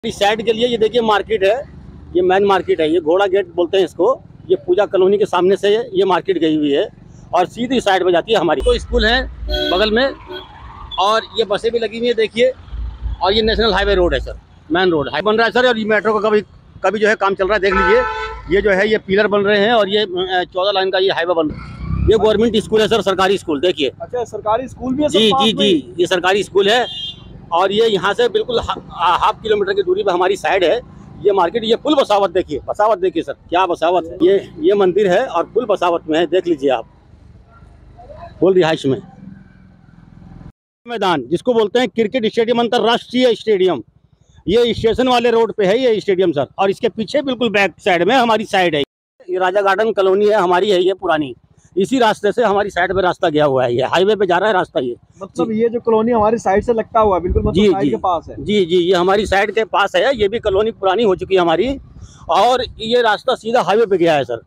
इस साइड के लिए ये देखिए मार्केट है, ये मेन मार्केट है, ये घोड़ा गेट बोलते हैं इसको। ये पूजा कॉलोनी के सामने से ये मार्केट गई हुई है और सीधी साइड में जाती है हमारी। तो स्कूल है बगल में और ये बसें भी लगी हुई है देखिए। और ये नेशनल हाईवे रोड है सर, मेन रोड हाई बन रहा है सर। और ये मेट्रो का कभी जो है काम चल रहा है, देख लीजिए। ये जो है ये पिलर बन रहे हैं और ये 14 लाइन का ये हाईवे बन रहा है। ये गवर्नमेंट स्कूल है सर, सरकारी स्कूल देखिए। अच्छा, सरकारी स्कूल भी है? जी जी जी, ये सरकारी स्कूल है। और ये यहाँ से बिल्कुल हाफ किलोमीटर की दूरी पे हमारी साइड है ये मार्केट। ये फुल बसावट देखिए, बसावट देखिए सर, क्या बसावट है। ये मंदिर है और फुल बसावट में है, देख लीजिए आप, फुल रिहाइश में। मैदान जिसको बोलते हैं क्रिकेट स्टेडियम, अंतर्राष्ट्रीय स्टेडियम, ये स्टेशन वाले रोड पे है ये स्टेडियम सर। और इसके पीछे बिल्कुल बैक साइड में हमारी साइड है। ये राजा गार्डन कॉलोनी है हमारी, है ये पुरानी। इसी रास्ते से हमारी साइड पे रास्ता गया हुआ है, ये हाईवे पे जा रहा है रास्ता। ये मतलब ये जो कॉलोनी हमारी साइड से लगता हुआ है बिल्कुल, मतलब साइड के पास है। जी जी, ये हमारी साइड के पास है। ये भी कॉलोनी पुरानी हो चुकी है हमारी और ये रास्ता सीधा हाईवे पे गया है सर।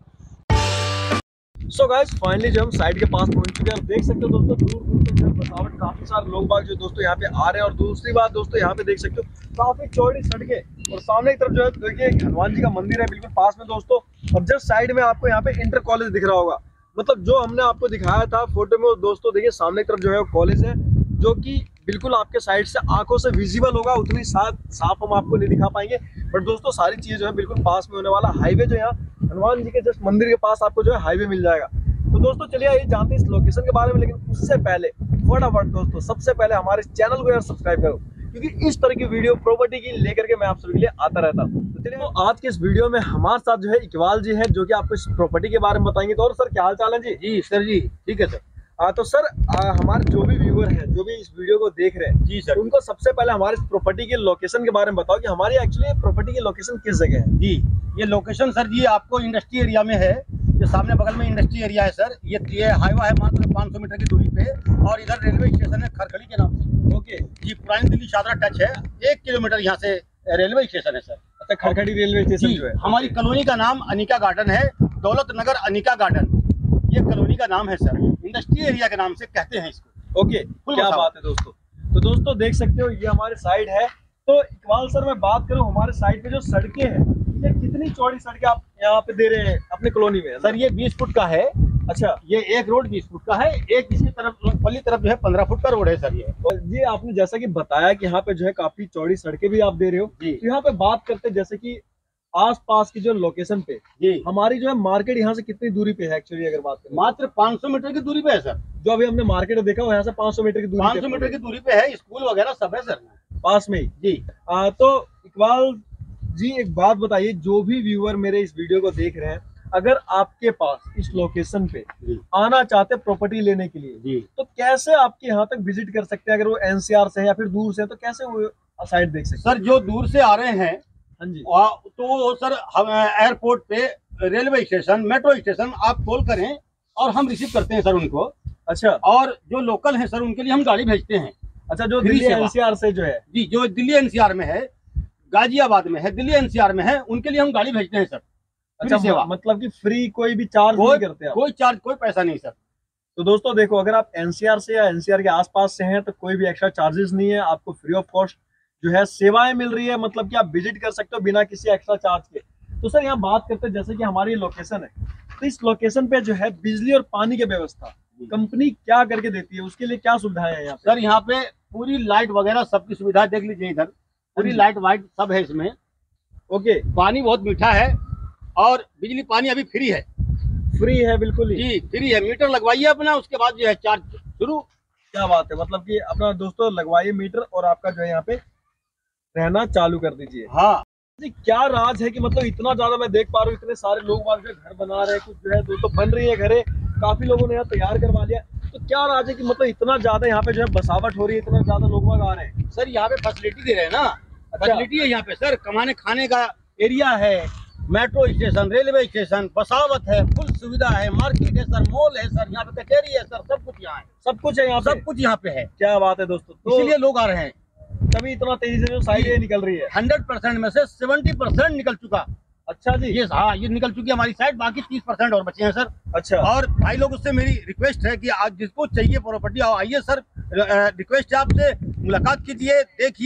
सो गाइस, फाइनली जो हम साइड के पास पहुंच चुके हैं। देख सकते हो दोस्तों, दूर दूर तक जो बसावट, काफी सारे लोग बाग जो दोस्तों यहाँ पे आ रहे हैं। और दूसरी बात दोस्तों, यहाँ पे देख सकते हो काफी चौड़ी सड़कें और सामने की तरफ जो है देखिए हनुमान जी का मंदिर है बिल्कुल पास में दोस्तों। और जस्ट साइड में आपको यहाँ पे इंटर कॉलेज दिख रहा होगा। मतलब जो हमने आपको दिखाया था फोटो में दोस्तों, देखिए सामने की तरफ जो है वो कॉलेज है, जो कि बिल्कुल आपके साइड से आंखों से विजिबल होगा। उतनी साफ हम आपको नहीं दिखा पाएंगे, बट दोस्तों सारी चीजें जो है बिल्कुल पास में होने वाला। हाईवे जो है हनुमान जी के जस्ट मंदिर के पास आपको जो है हाईवे मिल जाएगा। तो दोस्तों चलिए ये जानते हैं इस लोकेशन के बारे में। लेकिन उससे पहले फटाफट दोस्तों, सबसे पहले हमारे चैनल को यार सब्सक्राइब करो, क्योंकि इस तरह की वीडियो प्रॉपर्टी की लेकर के मैं आप सभी के लिए आता रहता हूँ। तो चलिए आज के इस वीडियो में हमारे साथ जो है इकबाल जी है, जो कि आपको इस प्रॉपर्टी के बारे में बताएंगे। तो और सर, क्या हाल चाल है जी? जी सर जी, ठीक है सर। तो सर, हमारे जो भी व्यूअर हैं, जो भी इस वीडियो को देख रहे हैं, जी सर, उनको सबसे पहले हमारे इस प्रॉपर्टी के लोकेशन के बारे में बताओ कि हमारी एक्चुअली प्रॉपर्टी की लोकेशन किस जगह है। जी, ये लोकेशन सर जी आपको इंडस्ट्री एरिया में है। ये सामने बगल में इंडस्ट्री एरिया है सर। ये हाईवा है मात्र 500 मीटर की दूरी पे। और इधर रेलवे स्टेशन है खरखड़ी के नाम से। ओके जी, पुरानी दिल्ली शादरा टच है। 1 किलोमीटर यहाँ से रेलवे स्टेशन है सर। अच्छा, खरखड़ी रेलवे स्टेशन जो है। हमारी कॉलोनी का नाम अनिका गार्डन है, दौलत नगर अनिका गार्डन ये कॉलोनी का नाम है सर। इंडस्ट्री एरिया के नाम से कहते हैं इसको। ओके, क्या बात है दोस्तों। तो दोस्तों देख सकते हो ये हमारी साइड है। तो इकबाल सर, मैं बात करूं हमारे साइड पे जो सड़कें हैं, ये कितनी चौड़ी सड़कें आप यहाँ पे दे रहे हैं अपने कॉलोनी में? सर ये 20 फुट का है। अच्छा, ये एक रोड 20 फुट का है, एक इसकी तरफ पल्ली तरफ जो है 15 फुट का रोड है सर। ये आपने जैसा कि बताया कि यहाँ पे जो है काफी चौड़ी सड़कें भी आप दे रहे हो जी। तो यहाँ पे बात करते हैं जैसे कि आसपास की जो लोकेशन पे जी, हमारी जो है मार्केट यहाँ से कितनी दूरी पे है एक्चुअली अगर बात करें? मात्र 500 मीटर की दूरी पे है सर। जो अभी हमने मार्केट देखा वो यहाँ से 500 मीटर की दूरी 500 मीटर की दूरी पे है। स्कूल वगैरह सब है सर पास में ही जी। तो इकबाल जी एक बात बताइए, जो भी व्यूअर मेरे इस वीडियो को देख रहे हैं, अगर आपके पास इस लोकेशन पे आना चाहते प्रॉपर्टी लेने के लिए जी, तो कैसे आपके यहाँ तक विजिट कर सकते हैं? अगर वो एनसीआर से है या फिर दूर से है, तो कैसे वो साइट देख सकते हैं? सर जो दूर से आ रहे हैं, हाँ जी, तो सर हम एयरपोर्ट पे, रेलवे स्टेशन, मेट्रो स्टेशन आप कॉल करें और हम रिसीव करते हैं सर उनको। अच्छा, और जो लोकल हैं सर उनके लिए हम गाड़ी भेजते हैं। अच्छा, जो दिल्ली एनसीआर से जो है जी, जो दिल्ली एनसीआर में है, गाजियाबाद में है, दिल्ली एनसीआर में है, उनके लिए हम गाड़ी भेजते हैं सर। अच्छा, सेवा मतलब कि फ्री, कोई भी चार्ज नहीं करते आप? कोई चार्ज, कोई पैसा नहीं सर। तो दोस्तों देखो, अगर आप एनसीआर से या एनसीआर के आसपास से हैं तो कोई भी एक्स्ट्रा चार्जेस नहीं है, आपको फ्री ऑफ कॉस्ट जो है सेवाएं मिल रही है। मतलब कि आप विजिट कर सकते हो बिना किसी एक्स्ट्रा चार्ज के। तो सर यहाँ बात करते हैं जैसे कि हमारी लोकेशन है, तो इस लोकेशन पे जो है बिजली और पानी की व्यवस्था कंपनी क्या करके देती है, उसके लिए क्या सुविधाएं हैं यहाँ पे? सर यहाँ पे पूरी लाइट वगैरह सबकी सुविधा देख लीजिए, इधर पूरी लाइट वाइट सब है इसमें। ओके, पानी बहुत मीठा है और बिजली पानी अभी फ्री है। फ्री है बिल्कुल ही जी, फ्री है। मीटर लगवाइए अपना, उसके बाद जो है चार्ज शुरू। क्या बात है, मतलब कि अपना दोस्तों लगवाइए मीटर और आपका जो है यहाँ पे रहना चालू कर दीजिए। हाँ जी, क्या राज है कि मतलब इतना ज्यादा मैं देख पा रहा हूँ, इतने सारे लोग घर बना रहे हैं, कुछ जो है दोस्तों बन रही है घरे, काफी लोगों ने यहाँ तैयार करवा लिया। तो क्या राज है कि मतलब इतना ज्यादा यहाँ पे जो है बसावट हो रही है, इतना ज्यादा लोग आ रहे हैं? सर यहाँ पे फैसिलिटी दे रहे हैं ना, फैसिलिटी है यहाँ पे सर। कमाने खाने का एरिया है, मेट्रो स्टेशन, रेलवे स्टेशन, बसावत है, फुल सुविधा है, मार्केट है सर, मॉल है सर, यहाँ पे कचहरी है सर, सब कुछ यहाँ है। सब कुछ है यहाँ पे, सब कुछ यहाँ पे है। क्या बात है दोस्तों, तो इसीलिए लोग आ रहे हैं, तभी इतना तेजी से जो साइड ये निकल रही है। 100% में से 70% निकल चुका। अच्छा जी, ये हाँ, ये निकल चुकी है हमारी साइड, बाकी 30% और बचे हैं सर। अच्छा, और भाई लोग उससे मेरी रिक्वेस्ट है कि आज जिसको चाहिए प्रॉपर्टी आओ, आइए सर। रिक्वेस्ट है आपसे, मुलाकात कीजिए, देखिए,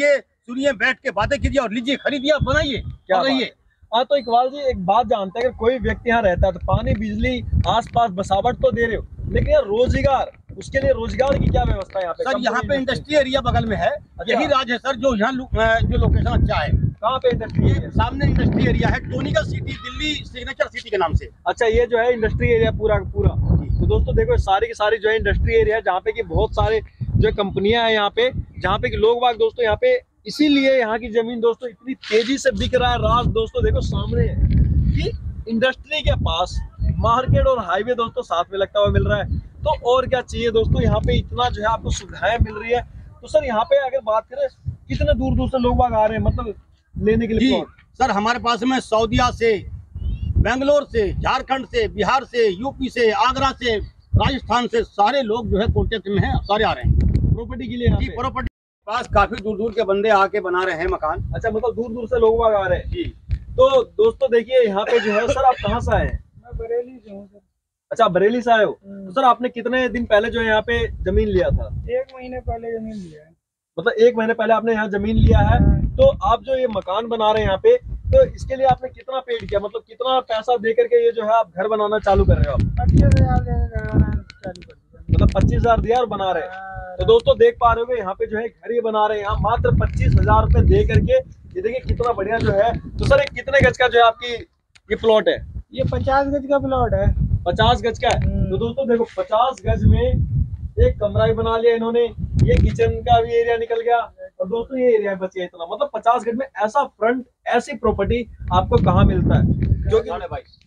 सुनिए, बैठ के बातें कीजिए और लीजिए, खरीदिए, बनाइए, क्या रहिए। हाँ, तो इकबाल जी एक बात जानते हैं, अगर कोई व्यक्ति यहाँ रहता है तो पानी, बिजली, आसपास बसावट तो दे रहे हो, लेकिन यार रोजगार, उसके लिए रोजगार की क्या व्यवस्था है यहाँ पे? सर यहाँ पे इंडस्ट्री एरिया बगल में है। अच्छा। यही राज है सर, जो यहाँ जो लोकेशन अच्छा है। कहाँ पे इंडस्ट्री है? सामने इंडस्ट्री एरिया है, टोनिकल सिटी, दिल्ली सिग्नेचर सिटी के नाम से। अच्छा, ये जो है इंडस्ट्री एरिया पूरा पूरा। तो दोस्तों देखो, सारी की सारी जो है इंडस्ट्री एरिया है, जहाँ पे की बहुत सारे जो कंपनियां हैं यहाँ पे, जहाँ पे लोग बाग दोस्तों यहाँ पे, इसीलिए यहाँ की जमीन दोस्तों इतनी तेजी से बिक रहा है। राज दोस्तों देखो सामने है कि इंडस्ट्री के पास मार्केट और हाईवे दोस्तों साथ में लगता हुआ मिल रहा है। तो और क्या चाहिए दोस्तों, यहाँ पे इतना जो है आपको सुविधाएं मिल रही है। तो सर यहाँ पे अगर बात करें, कितने दूर दूर से लोग बाग आ रहे हैं मतलब लेने के लिए? सर हमारे पास में सऊदीया से, बेंगलोर से, झारखंड से, बिहार से, यूपी से, आगरा से, राजस्थान से सारे लोग जो है कॉन्टेक्ट में हैं, सारे आ रहे हैं प्रॉपर्टी के लिए। प्रॉपर्टी पास काफी दूर दूर के बंदे आके बना रहे हैं मकान। अच्छा, मतलब दूर दूर से लोग आ रहे हैं जी। तो दोस्तों देखिए यहाँ पे जो है, सर आप कहाँ से आए हैं? मैं बरेली से हूँ सर। अच्छा, बरेली से आए हो। तो सर आपने कितने दिन पहले जो है यहाँ पे जमीन लिया था? 1 महीने पहले जमीन लिया है। मतलब 1 महीने पहले आपने यहाँ जमीन लिया है। तो आप जो ये मकान बना रहे हैं यहाँ पे, तो इसके लिए आपने कितना पेड किया, मतलब कितना पैसा दे करके ये जो है आप घर बनाना चालू कर रहे हो? आप 25,000 देकर घर बनाना चालू कर दिया। मतलब 25,000 दिया और बना रहे हैं। तो दोस्तों देख पा रहे हो यहाँ पे जो है घर ये बना रहे हैं, यहाँ मात्र 25,000 रुपए दे करके। ये देखिए कितना बढ़िया जो है। तो सर एक कितने गज का जो है आपकी ये प्लॉट है? ये 50 गज का प्लॉट है। 50 गज का है। तो दोस्तों देखो 50 गज में एक कमरा भी बना लिया इन्होंने, ये किचन का भी एरिया निकल गया, और दोस्तों ये एरिया बच गया इतना। मतलब 50 गज में ऐसा फ्रंट, ऐसी प्रॉपर्टी आपको कहाँ मिलता है? जो कि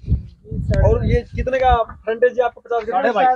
22। और ये कितने का फ्रंटेज है आपको? 50 गज?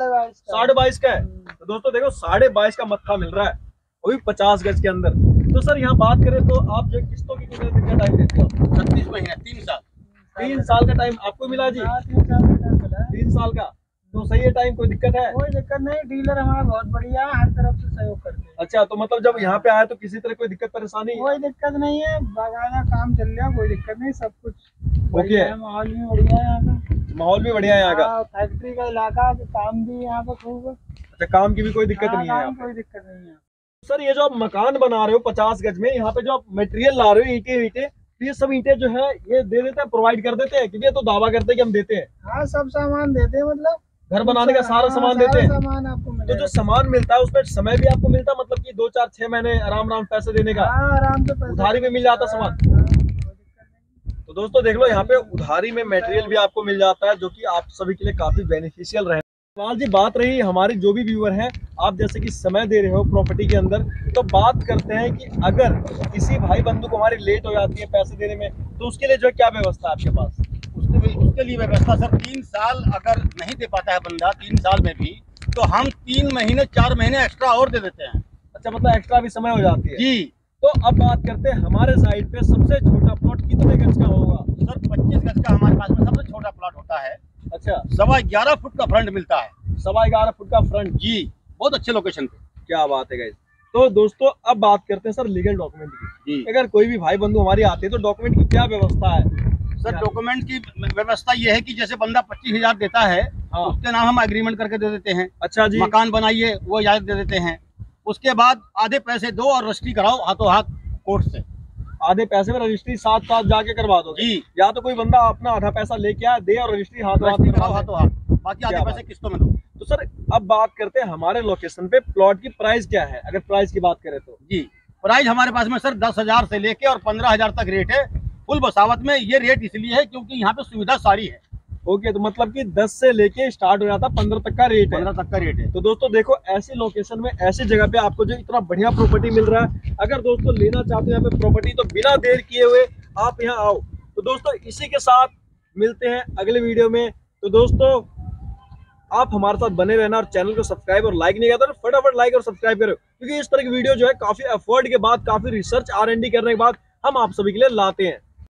22.5 का है। तो दोस्तों देखो 22.5 का मत्था मिल रहा है, वो भी 50 गज के अंदर। तो सर यहाँ बात करें तो आप जो किस्तों की कितने दिन का टाइम देते हो? 36 महीने, 3 साल। 3 साल का टाइम आपको मिला जी? 3 साल का टाइम मिला है। 3 साल का तो सही है टाइम, कोई दिक्कत है? कोई दिक्कत नहीं, डीलर हमारा बहुत बढ़िया है, हर तरफ से सहयोग करते हैं। अच्छा, तो मतलब जब यहाँ पे आए तो किसी तरह कोई दिक्कत परेशानी? कोई दिक्कत नहीं है, बाकायदा काम चल रहा है, कोई दिक्कत नहीं, सब कुछ ओके है। माहौल भी बढ़िया है यहाँ का। माहौल भी बढ़िया है यहाँ का। फैक्ट्री का इलाका, काम भी यहाँ पर खूब। अच्छा, काम की भी कोई दिक्कत नहीं है? कोई दिक्कत नहीं है। सर ये जो आप मकान बना रहे हो 50 गज में, यहाँ पे जो आप मटेरियल ला रहे हो, ईंटें, तो ये सब ईंटें जो है ये दे देते हैं, प्रोवाइड कर देते हैं? क्योंकि ये तो दावा करते हैं कि हम देते हैं। हाँ, सब सामान देते हैं, मतलब घर बनाने का सारा सामान देते हैं। सामान आपको मिलेगा। तो जो सामान मिलता है उसमें समय भी आपको मिलता है, मतलब कि 2, 4, 6 महीने आराम पैसे देने का? हाँ, आराम से पैसे उधारी में मिल जाता सामान। तो दोस्तों देख लो यहाँ पे उधारी में मटेरियल भी आपको मिल जाता है, जो कि आप सभी के लिए काफी बेनिफिशियल रहे। इकबाल जी बात रही हमारे जो भी व्यूअर हैं, आप जैसे कि समय दे रहे हो प्रॉपर्टी के अंदर, तो बात करते हैं कि अगर किसी भाई बंधु को हमारी लेट हो जाती है पैसे देने में, तो उसके लिए जो क्या व्यवस्था है आपके पास? उसके लिए व्यवस्था सर, 3 साल अगर नहीं दे पाता है बंदा 3 साल में भी, तो हम 3 महीने 4 महीने एक्स्ट्रा और दे देते हैं। अच्छा, मतलब एक्स्ट्रा भी समय हो जाती है जी। तो अब बात करते हैं हमारे साइड पे सबसे छोटा प्लॉट कितने गज का होगा? सर 25 गज का हमारे पास में सबसे छोटा प्लॉट होता है। अच्छा, 11.25 फुट का फ्रंट मिलता है। 11.25 फुट का फ्रंट जी, बहुत अच्छे लोकेशन पे। क्या बात है गाइस। तो दोस्तों अब बात करते हैं सर लीगल डॉक्यूमेंट की। अगर कोई भी भाई बंधु हमारी आते हैं तो डॉक्यूमेंट की क्या व्यवस्था है? सर डॉक्यूमेंट की व्यवस्था ये है कि जैसे बंदा 25,000 देता है, हाँ। उसके नाम हम एग्रीमेंट करके दे देते हैं। अच्छा जी। मकान बनाइए वो इजाजत दे देते हैं। उसके बाद आधे पैसे दो और रजिस्ट्री कराओ हाथों हाथ कोर्ट से। आधे पैसे में रजिस्ट्री साथ साथ जाके करवा दो जी। या तो कोई बंदा अपना आधा पैसा लेके आए, दे और रजिस्ट्री हाथों हाथ, बाकी आधे पैसे किस्तों में दो। तो सर अब बात करते हैं हमारे लोकेशन पे प्लॉट की प्राइस क्या है, अगर प्राइस की बात करें तो? जी, प्राइस हमारे पास में सर 10,000 से लेके और 15,000 तक रेट है। फुल बसावत में ये रेट इसलिए है क्योंकि यहाँ पे सुविधा सारी है। ओके, तो मतलब कि 10 से लेके स्टार्ट हो जाता है, 15 तक का रेट है। 15 तक का रेट है। तो दोस्तों देखो ऐसी लोकेशन में, ऐसी जगह पे आपको जो इतना बढ़िया प्रॉपर्टी मिल रहा है, अगर दोस्तों लेना चाहते हो यहाँ पे प्रॉपर्टी, तो बिना देर किए हुए आप यहाँ आओ। तो दोस्तों इसी के साथ मिलते हैं अगले वीडियो में। तो दोस्तों आप हमारे साथ बने रहना और चैनल को सब्सक्राइब और लाइक नहीं करते तो फटाफट लाइक और सब्सक्राइब करो, क्योंकि इस तरह की वीडियो जो है काफी एफर्ट के बाद, काफी रिसर्च R&D करने के बाद हम आप सभी के लिए लाते हैं।